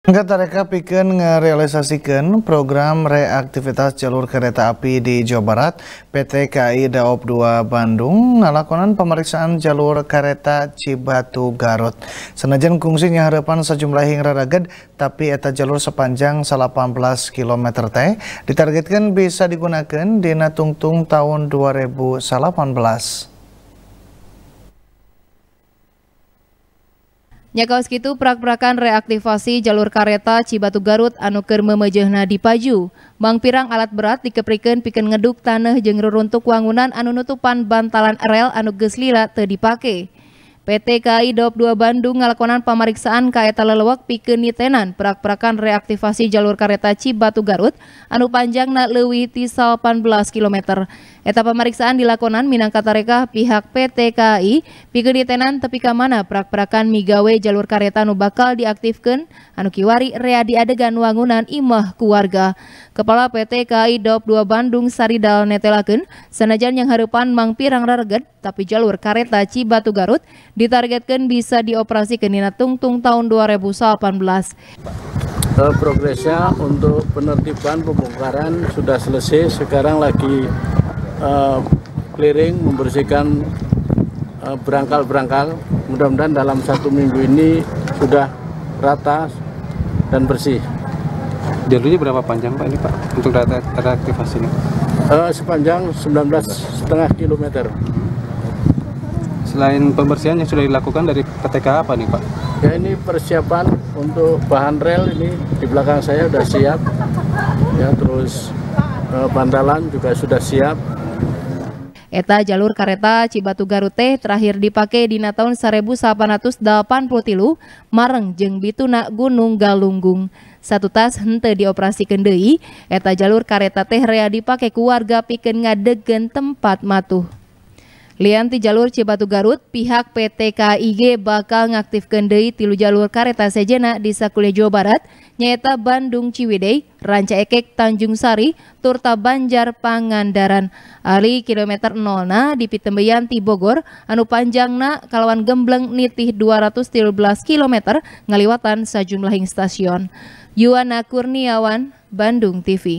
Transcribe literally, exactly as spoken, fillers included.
Tareka pikeun ngerealisasikeun program reaktivitas jalur kereta api di Jawa Barat. P T K A I Daop dua Bandung ngalakonan pemeriksaan jalur kereta Cibatu Garut. Senajan kungsi nyahareupan sejumlah hingraraget, tapi eta jalur sepanjang delapan belas kilometer teh ditargetkan bisa digunakan dina tungtung tahun dua ribu delapan belas. Nyakaos kitu prak-prakan reaktivasi jalur kareta Cibatu Garut anu keur memejehna dipaju. Mang pirang alat berat dikeprikeun pikeun ngeduk taneuh jeung reruntuk wangunan anu nutupan bantalan rel anu geus lila teu dipake. P T K A I Daop dua Bandung ngalakonan pamariksaan ka eta lelewek pikeun nitenan prak-prakan reaktivasi jalur kareta Cibatu Garut anu panjangna leuwih ti delapan belas kilometer. Eta pamariksaan dilakonan minangka tareka pihak P T K A I pikeun nitenan tepi ka mana prak-prakan migawe jalur kareta anu bakal diaktifkeun anu kiwari rea di adegan wangunan imah ku warga. Kepala P T K A I Daop dua Bandung Saridal netelakeun sanajan yang hareupan mang pirang rareget tapi jalur kareta Cibatu Garut ditargetkan bisa dioperasikan dina tungtung tahun dua ribu delapan belas. Uh, progresnya untuk penertiban pembongkaran sudah selesai, sekarang lagi uh, clearing, membersihkan uh, berangkal-berangkal. Mudah-mudahan dalam satu minggu ini sudah rata dan bersih. Jalurnya berapa panjang Pak ini Pak untuk reaktivasinya? Uh, sepanjang sembilan belas koma lima kilometer. Selain pembersihan yang sudah dilakukan dari P T K A apa nih Pak? Ya, ini persiapan untuk bahan rel, ini di belakang saya sudah siap. Ya, terus eh, bantalan juga sudah siap. Eta jalur kareta Cibatu Garut teh terakhir dipake dina tahun seribu delapan ratus delapan puluh tilu mareng jeung bituna Gunung Galunggung. Satu tas henteu dioperasikeun deui, eta jalur kareta teh rea dipake ku warga pikeun ngadegkeun tempat matuh. Lian ti jalur Cibatu Garut, pihak P T K A I G bakal ngaktifkeun deui tilu jalur kareta sejenna di sakuliah Jawa Barat, nyaeta Bandung Ciwidey, Ranca Ekek Tanjung Sari, turta Banjar Pangandaran. Ari kilometer nolna di Pitembeyan ti Bogor, anu panjangna kalawan gembleng nitih dua ratus tilu belas kilometer ngaliwatan sajumlahing stasiun. Yuwana Kurniawan, Bandung T V.